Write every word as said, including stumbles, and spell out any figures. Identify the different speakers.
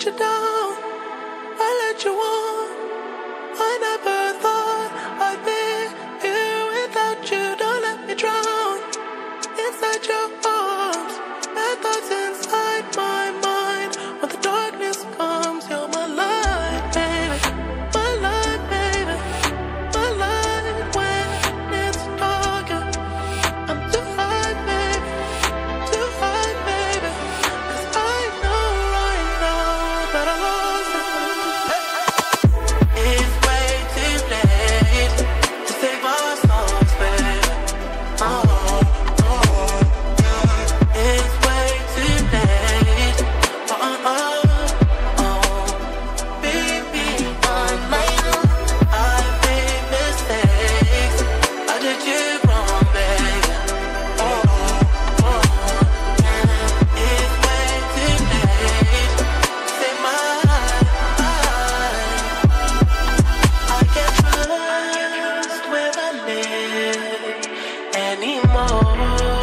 Speaker 1: let you down, I let you on. I never thought I'd be here without you. Don't let me drown inside your arms. Bad thoughts inside my mind. When the darkness comes, you're my light, baby. My light, baby. My light when it's dark. I'm too high, baby. Too high, baby. 'Cause I know right now that I lost it. It's way too late to save our souls, baby. Oh. It's way too late. Oh, oh, oh. Baby, I'm late. I made mistakes. I did you wrong, baby. Oh, oh. It's way too late to save my life. I can't trust where I live anymore.